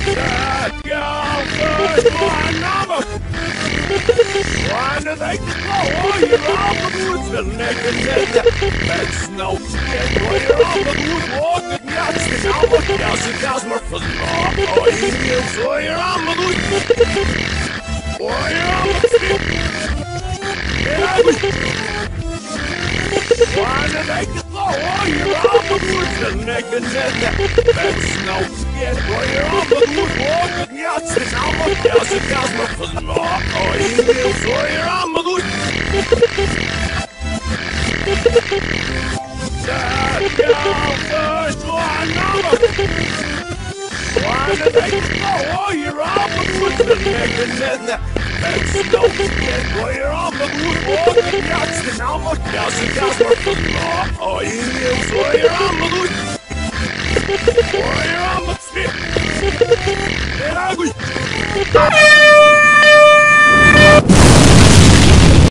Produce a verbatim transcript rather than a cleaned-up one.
Tak jau nama! Why do they throw your armor and naked dead? That's no skin for your armor walk and yachts the album. Yes, it does more for the law. Oh, you for your armor. For your armor. Why do they throw your armor and naked dead? That's no skin for your armor walk and yachts the album. Yes, it does more for the law. Oh, you for your armor. Tak jau first one number. Why do they throw your armor and naked dead? That's no skin for your armor walk and yachts the album. Yes, it does more for the law. Oh, you for your armor. For your armor. And I was